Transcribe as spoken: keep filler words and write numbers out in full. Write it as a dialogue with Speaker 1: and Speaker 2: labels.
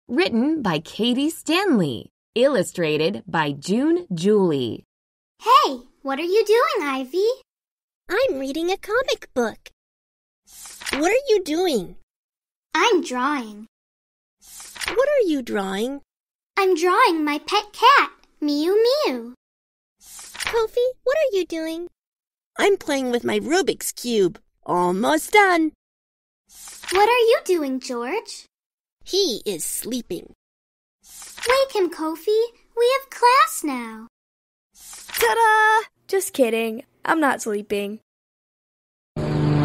Speaker 1: written by Katie Stanley, illustrated by June Julie.
Speaker 2: Hey, what are you doing, Ivy?
Speaker 3: I'm reading a comic book. What are you doing?
Speaker 2: I'm drawing.
Speaker 3: What are you drawing?
Speaker 2: I'm drawing my pet cat, Mew Mew.
Speaker 3: Kofi, what are you doing? I'm playing with my Rubik's Cube. Almost done.
Speaker 2: What are you doing, George?
Speaker 3: He is sleeping.
Speaker 2: Wake him, Kofi. We have class now.
Speaker 4: Ta-da! Just kidding. I'm not sleeping.